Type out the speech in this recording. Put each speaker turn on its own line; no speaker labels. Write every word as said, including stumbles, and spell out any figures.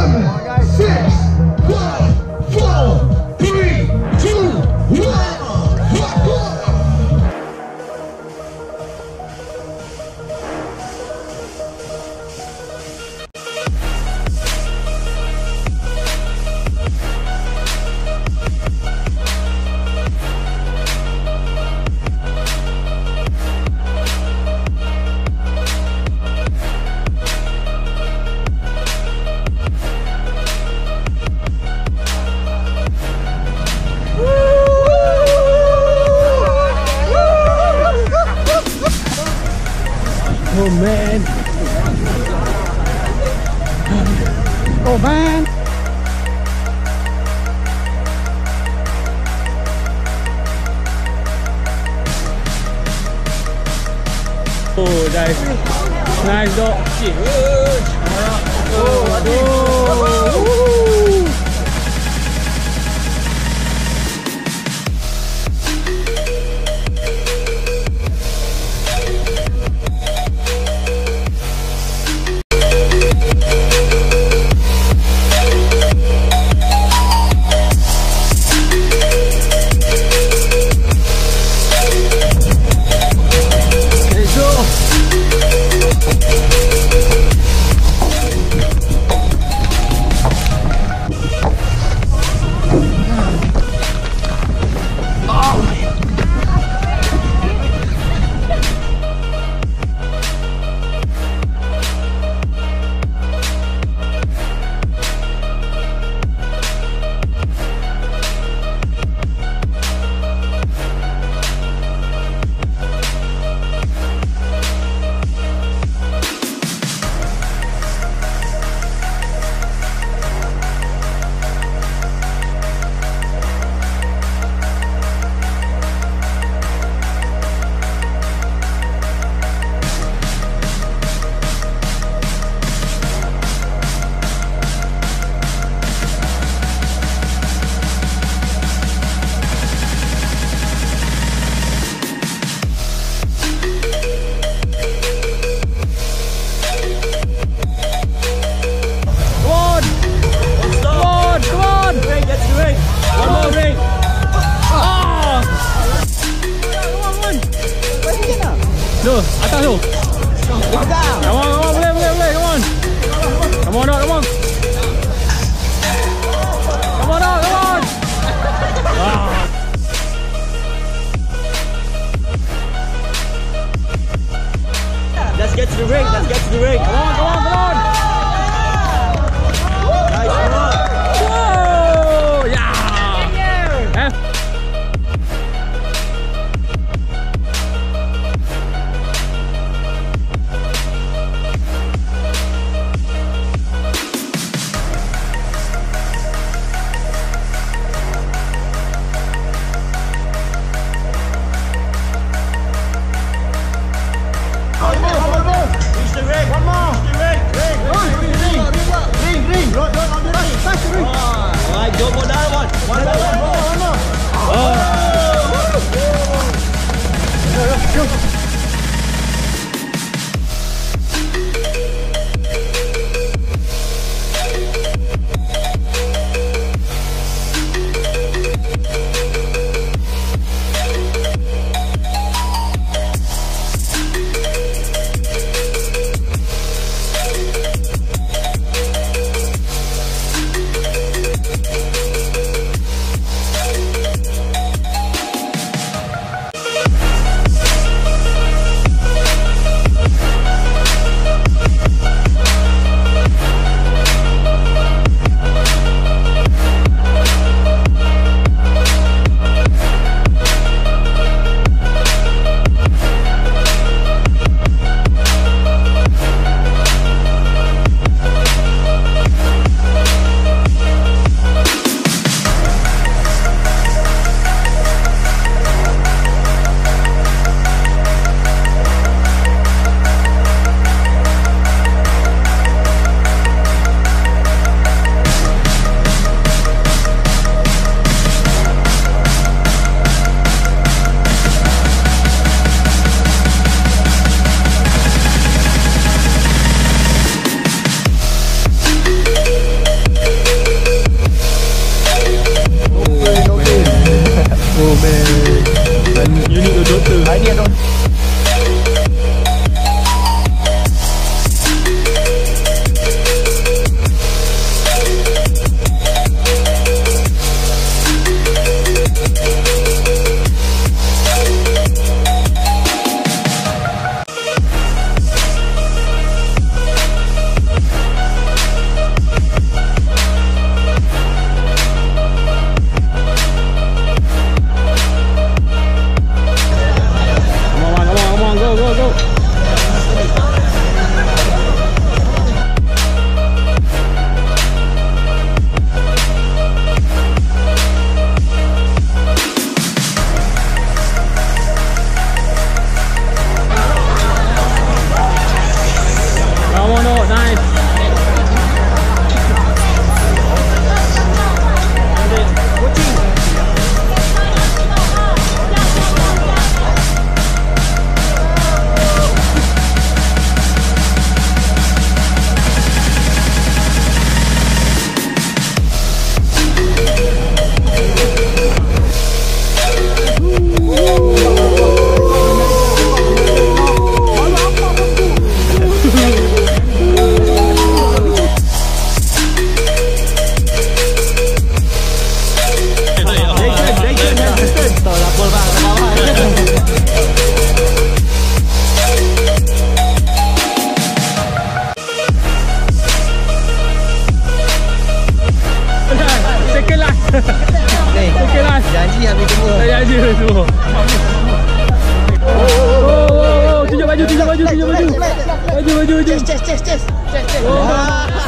seven, six, five, four, three, two, one.
Oh man. Oh man. Oh guys. Nice dog. Oh aduh. Tu, atas tu. Come on, come on, boleh, boleh, boleh, come on. Come on, dog, come on. Come on, dog, come on. Ah.
Let's get to the ring, let's get to the ring.
Come on, come on, come on.
Nice, come on.
Whoa, yeah. Eh? betul.
Hari ni ada
okey lah.
janji habis semua.
Janji semua. Oh, oh, oh, tunjuk baju, tunjuk baju, tunjuk baju. Baju, baju, baju.
Chest, chest, chest, chest, chest.
Oh.